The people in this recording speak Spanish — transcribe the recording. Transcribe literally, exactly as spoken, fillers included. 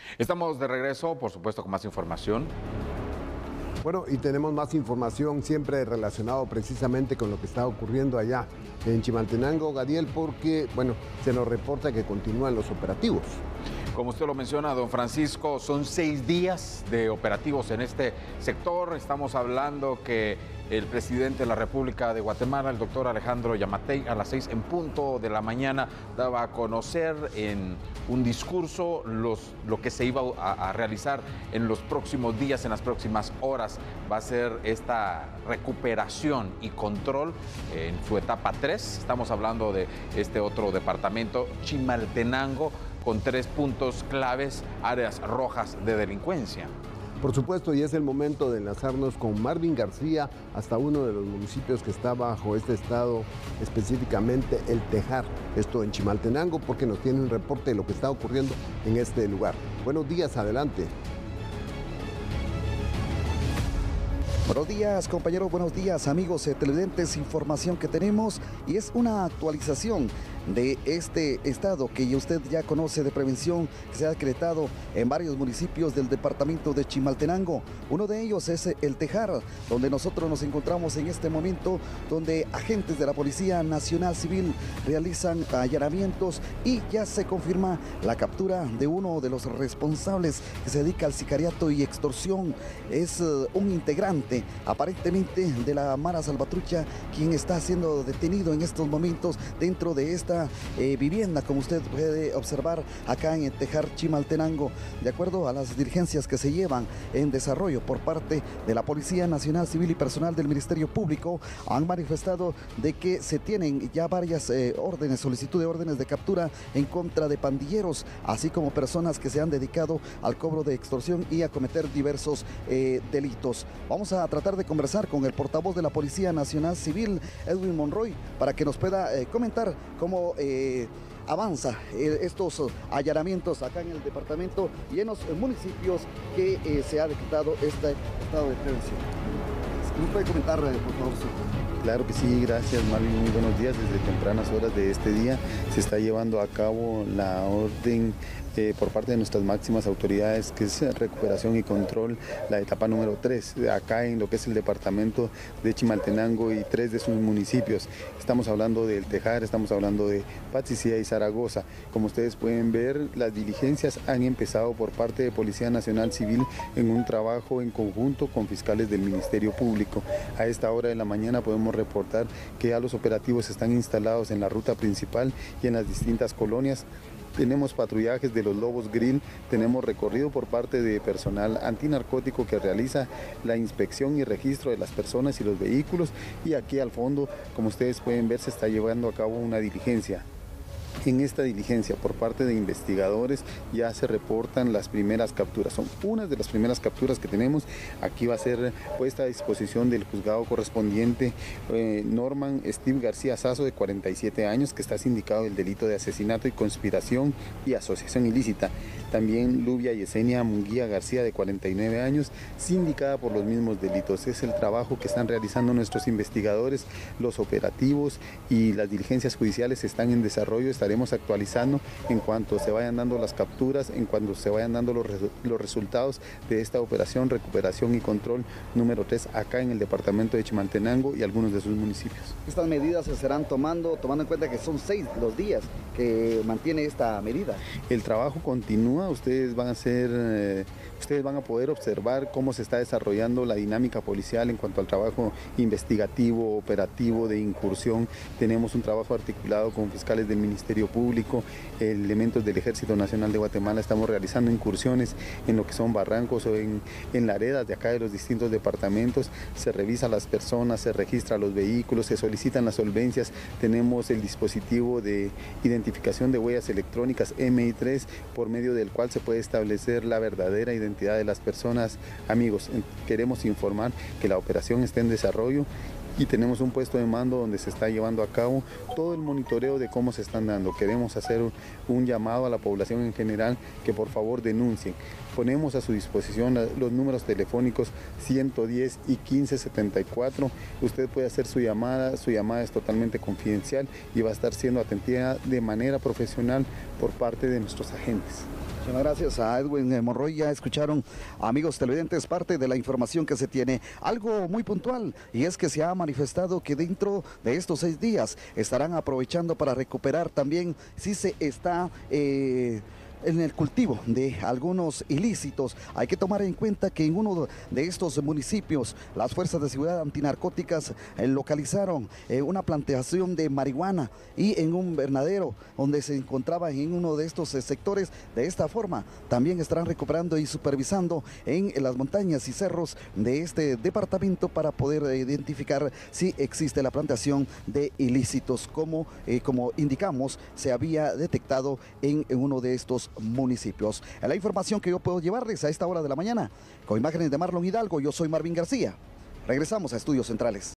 Estamos de regreso, por supuesto, con más información. Bueno, y tenemos más información siempre relacionado precisamente con lo que está ocurriendo allá en Chimaltenango, Gadiel, porque, bueno, se nos reporta que continúan los operativos. Como usted lo menciona, don Francisco, son seis días de operativos en este sector. Estamos hablando que el presidente de la República de Guatemala, el doctor Alejandro Yamatei, a las seis en punto de la mañana, daba a conocer en un discurso los, lo que se iba a, a realizar en los próximos días, en las próximas horas. Va a ser esta recuperación y control en su etapa tres. Estamos hablando de este otro departamento, Chimaltenango, con tres puntos claves, áreas rojas de delincuencia. Por supuesto, y es el momento de enlazarnos con Marvin García hasta uno de los municipios que está bajo este estado, específicamente El Tejar, esto en Chimaltenango, porque nos tiene un reporte de lo que está ocurriendo en este lugar. Buenos días, adelante. Buenos días, compañeros, buenos días, amigos eh, televidentes. Información que tenemos y es una actualización de este estado que usted ya conoce de prevención que se ha decretado en varios municipios del departamento de Chimaltenango. Uno de ellos es El Tejar, donde nosotros nos encontramos en este momento, donde agentes de la Policía Nacional Civil realizan allanamientos y ya se confirma la captura de uno de los responsables que se dedica al sicariato y extorsión. Es uh, un integrante aparentemente de la Mara Salvatrucha, quien está siendo detenido en estos momentos dentro de esta eh, vivienda, como usted puede observar acá en El Tejar, Chimaltenango. De acuerdo a las diligencias que se llevan en desarrollo por parte de la Policía Nacional Civil y personal del Ministerio Público, han manifestado de que se tienen ya varias eh, órdenes, solicitud de órdenes de captura en contra de pandilleros, así como personas que se han dedicado al cobro de extorsión y a cometer diversos eh, delitos. Vamos a tratar de conversar con el portavoz de la Policía Nacional Civil, Edwin Monroy, para que nos pueda eh, comentar cómo eh, avanza eh, estos allanamientos acá en el departamento y en los eh, municipios que eh, se ha decretado este estado de prevención. ¿Nos puede comentar, eh, por favor? Claro que sí, gracias Marvin, muy buenos días. Desde tempranas horas de este día se está llevando a cabo la orden eh, por parte de nuestras máximas autoridades, que es recuperación y control, la etapa número tres, acá en lo que es el departamento de Chimaltenango y tres de sus municipios. Estamos hablando del Tejar, estamos hablando de Patzicía y Zaragoza. Como ustedes pueden ver, las diligencias han empezado por parte de Policía Nacional Civil en un trabajo en conjunto con fiscales del Ministerio Público. A esta hora de la mañana podemos reportar que ya los operativos están instalados en la ruta principal y en las distintas colonias. Tenemos patrullajes de los Lobos Grill, tenemos recorrido por parte de personal antinarcótico que realiza la inspección y registro de las personas y los vehículos, y aquí al fondo, como ustedes pueden ver, se está llevando a cabo una diligencia. En esta diligencia por parte de investigadores ya se reportan las primeras capturas. Son unas de las primeras capturas que tenemos. Aquí va a ser puesta a disposición del juzgado correspondiente eh, Norman Steve García Sazo, de cuarenta y siete años, que está sindicado del delito de asesinato y conspiración y asociación ilícita. También Lubia Yesenia Munguía García, de cuarenta y nueve años, sindicada por los mismos delitos. Es el trabajo que están realizando nuestros investigadores. Los operativos y las diligencias judiciales están en desarrollo. Estaremos actualizando en cuanto se vayan dando las capturas, en cuanto se vayan dando los, los resultados de esta operación recuperación y control número tres acá en el departamento de Chimaltenango y algunos de sus municipios. Estas medidas se serán tomando, tomando en cuenta que son seis los días que mantiene esta medida. El trabajo continúa, ustedes van a ser, eh, ustedes van a poder observar cómo se está desarrollando la dinámica policial en cuanto al trabajo investigativo, operativo, de incursión. Tenemos un trabajo articulado con fiscales del Ministerio Público, elementos del Ejército Nacional de Guatemala. Estamos realizando incursiones en lo que son barrancos o en, en laredas de acá de los distintos departamentos. Se revisa a las personas, se registra los vehículos, se solicitan las solvencias. Tenemos el dispositivo de identificación de huellas electrónicas M I tres, por medio del cual se puede establecer la verdadera identidad de las personas. Amigos, queremos informar que la operación está en desarrollo y tenemos un puesto de mando donde se está llevando a cabo todo el monitoreo de cómo se están dando. Queremos hacer un llamado a la población en general que por favor denuncien. Ponemos a su disposición los números telefónicos ciento diez y quince setenta y cuatro. Usted puede hacer su llamada, su llamada es totalmente confidencial y va a estar siendo atendida de manera profesional por parte de nuestros agentes. Muchas gracias a Edwin Monroy. Ya escucharon, amigos televidentes, parte de la información que se tiene. Algo muy puntual, y es que se ha manifestado que dentro de estos seis días estarán aprovechando para recuperar también si se está... Eh, en el cultivo de algunos ilícitos. Hay que tomar en cuenta que en uno de estos municipios las fuerzas de seguridad antinarcóticas eh, localizaron eh, una plantación de marihuana y en un invernadero donde se encontraba en uno de estos eh, sectores. De esta forma también estarán recuperando y supervisando en, en las montañas y cerros de este departamento para poder eh, identificar si existe la plantación de ilícitos como, eh, como indicamos se había detectado en, en uno de estos municipios. La información que yo puedo llevarles a esta hora de la mañana, con imágenes de Marlon Hidalgo, yo soy Marvin García. Regresamos a Estudios Centrales.